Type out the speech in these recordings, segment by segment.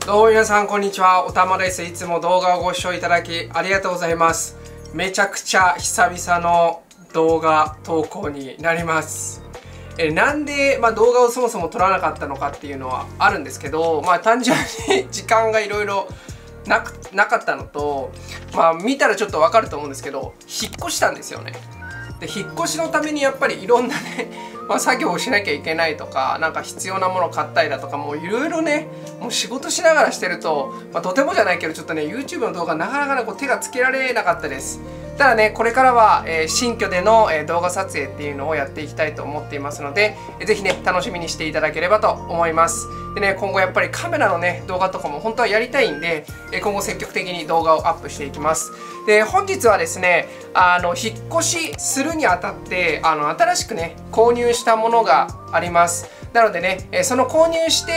どうも皆さんこんにちは、おたまです。いつも動画をご視聴いただきありがとうございます。めちゃくちゃ久々の動画投稿になります。なんで、動画をそもそも撮らなかったのかっていうのはあるんですけど、単純に時間がいろいろなかったのと、見たらちょっとわかると思うんですけど、引っ越したんですよね。で、引っ越しのためにやっぱりいろんなね、作業をしなきゃいけないとか、なんか必要なものを買ったりだとか、もういろいろね、もう仕事しながらしてると、とてもじゃないけどちょっとね YouTube の動画なかなかね手がつけられなかったです。ただね、これからは、新居での、動画撮影っていうのをやっていきたいと思っていますので、ぜひね楽しみにしていただければと思います。でね、今後やっぱりカメラのね動画とかも本当はやりたいんで、今後積極的に動画をアップしていきます。で、本日はですね、引っ越しするにあたって新しくね購入したものがあります。なのでね、その購入して、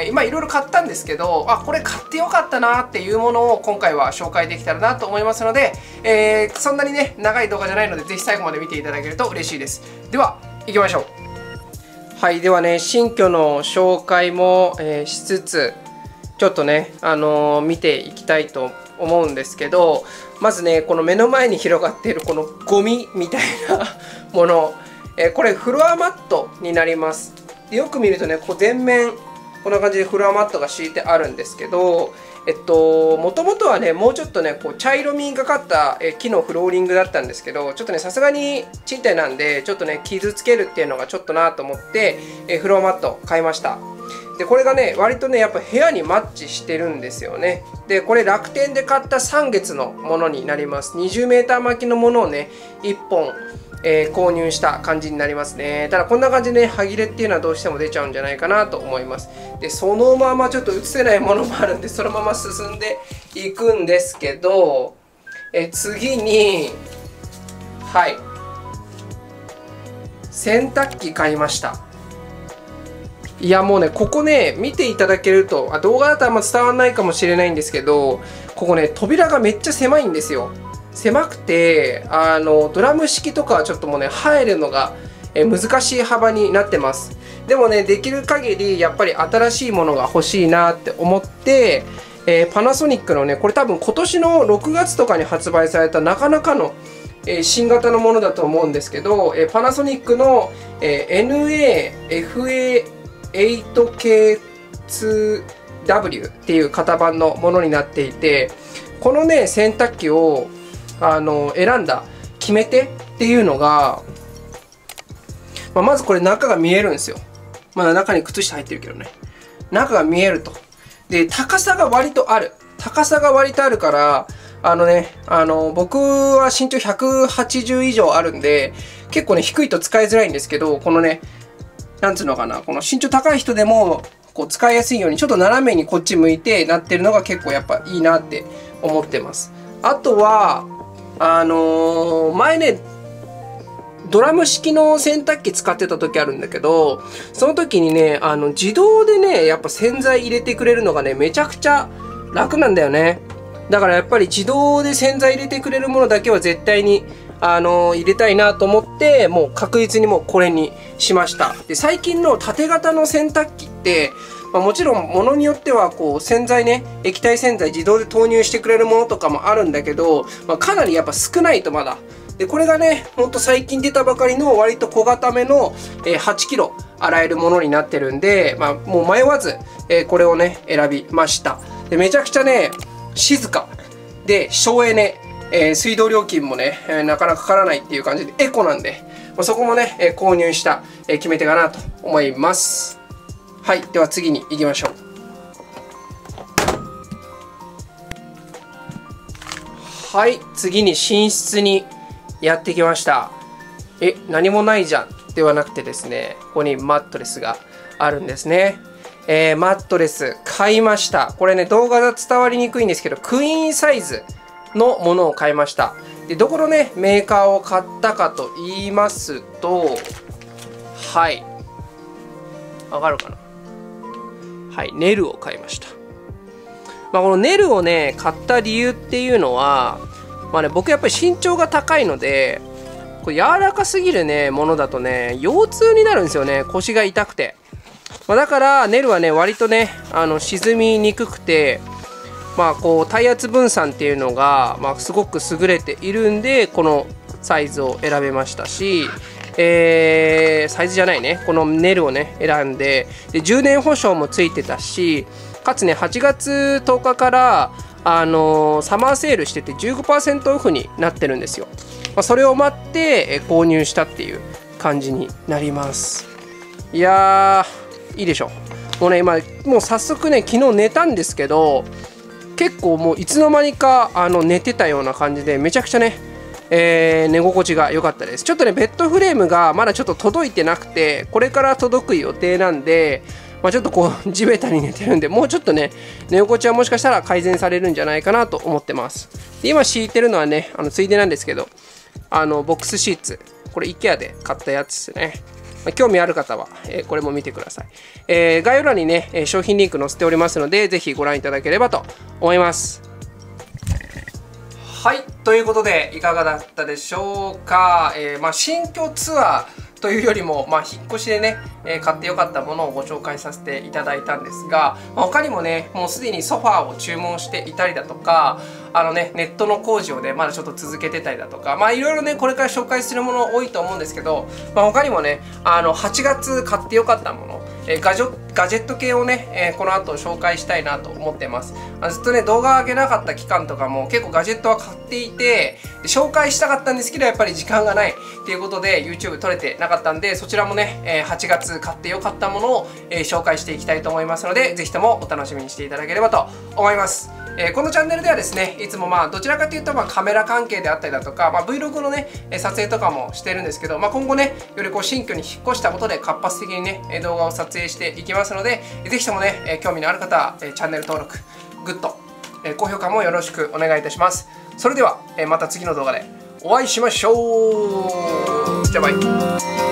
今いろいろ買ったんですけど、これ買ってよかったなっていうものを今回は紹介できたらなと思いますので、そんなにね長い動画じゃないので、ぜひ最後まで見ていただけると嬉しいです。では行きましょう。はい、ではね、新居の紹介も、しつつちょっとね、見ていきたいと思うんですけど、まずね、この目の前に広がっているこのゴミみたいなもの、これフロアマットになります。で、よく見るとね、こう全面こんな感じでフロアマットが敷いてあるんですけど、もともとはね、もうちょっとねこう茶色みがかった、木のフローリングだったんですけど、ちょっとねさすがに賃貸なんでちょっとね傷つけるっていうのがちょっとなと思って、フロアマット買いました。で、これがね割とねやっぱ部屋にマッチしてるんですよね。で、これ楽天で買った3月のものになります。20m巻きのものをね1本購入した感じになりますね。ただこんな感じでね、歯切れっていうのはどうしても出ちゃうんじゃないかなと思います。で、そのままちょっと映せないものもあるんで、そのまま進んでいくんですけど、次に、はい、洗濯機買いました。いやもうね、ここね、見ていただけると、動画だとあんま伝わらないかもしれないんですけど、ここね、扉がめっちゃ狭いんですよ。狭くて、ドラム式とかはちょっともうね、入るのが難しい幅になってます。でもね、できる限りやっぱり新しいものが欲しいなって思って、パナソニックのね、これ多分今年の6月とかに発売されたなかなかの新型のものだと思うんですけど、パナソニックの NA-FA8K2W っていう型番のものになっていて、このね、洗濯機を選んだ決め手っていうのが、まずこれ中が見えるんですよ。まだ中に靴下入ってるけどね。中が見えると。で、高さが割とある。高さが割とあるから、僕は身長180以上あるんで、結構ね、低いと使いづらいんですけど、このね、なんつうのかな、この身長高い人でも、こう使いやすいように、ちょっと斜めにこっち向いてなってるのが結構やっぱいいなって思ってます。あとは、前ね、ドラム式の洗濯機使ってた時あるんだけど、その時にね、自動でね、やっぱ洗剤入れてくれるのがね、めちゃくちゃ楽なんだよね。だからやっぱり自動で洗剤入れてくれるものだけは絶対に、入れたいなと思って、もう確実にもうこれにしました。で、最近の縦型の洗濯機って、もちろん物によってはこう洗剤ね、液体洗剤自動で投入してくれるものとかもあるんだけど、かなりやっぱ少ないとまだ。で、これがね、ほんと最近出たばかりの割と小型めの8キロ洗えるものになってるんで、もう迷わずこれをね、選びました。で、めちゃくちゃね、静かで省エネ、水道料金もね、なかなかかからないっていう感じでエコなんで、そこもね、購入した決め手かなと思います。はい、では次に行きましょう。はい、次に寝室にやってきました。何もないじゃんではなくてですね、ここにマットレスがあるんですね。マットレス買いました。これね、動画が伝わりにくいんですけど、クイーンサイズのものを買いました。で、どこのね、メーカーを買ったかと言いますと、はい。わかるかな？はい、ネルを買いました。このネルをね、買った理由っていうのは、僕やっぱり身長が高いので、これ柔らかすぎるね、ものだとね、腰痛になるんですよね。腰が痛くて。 だからネルはね割とね沈みにくくて、こう体圧分散っていうのが、すごく優れているんでこのサイズを選べましたし、サイズじゃないね、このネルをね選んで、10年保証もついてたし、かつね8月10日からサマーセールしてて 15% オフになってるんですよ。それを待って購入したっていう感じになります。いやーいいでしょ。もうね今もう早速ね昨日寝たんですけど、結構もういつの間にか寝てたような感じでめちゃくちゃね、寝心地が良かったです。ちょっとねベッドフレームがまだちょっと届いてなくて、これから届く予定なんで、ちょっとこう地べたに寝てるんで、もうちょっとね寝心地はもしかしたら改善されるんじゃないかなと思ってます。で今敷いてるのはねついでなんですけど、ボックスシーツ、これ IKEA で買ったやつですね。興味ある方は、これも見てください。概要欄にね商品リンク載せておりますので、ぜひご覧いただければと思います。はい、ということでいかがだったでしょうか。新居ツアーというよりも、引っ越しでね、買ってよかったものをご紹介させていただいたんですが、他にもねもうすでにソファーを注文していたりだとか、ネットの工事をねまだちょっと続けてたりだとか、いろいろねこれから紹介するもの多いと思うんですけど、他にもね8月買ってよかったもの、ガジェット系をね、この後紹介したいなと思ってます。ずっとね動画上げなかった期間とかも結構ガジェットは買っていて、紹介したかったんですけどやっぱり時間がないっていうことで YouTube 撮れてなかったんで、そちらもね8月買ってよかったものを紹介していきたいと思いますので、ぜひともお楽しみにしていただければと思います。このチャンネルではですねいつもどちらかというとカメラ関係であったりだとか、Vlog のね撮影とかもしてるんですけど、今後ねよりこう新居に引っ越したことで活発的にね動画を撮影していきますので、ぜひともね興味のある方はチャンネル登録、グッド、高評価もよろしくお願いいたします。それではまた次の動画でお会いしましょう。じゃあバイ。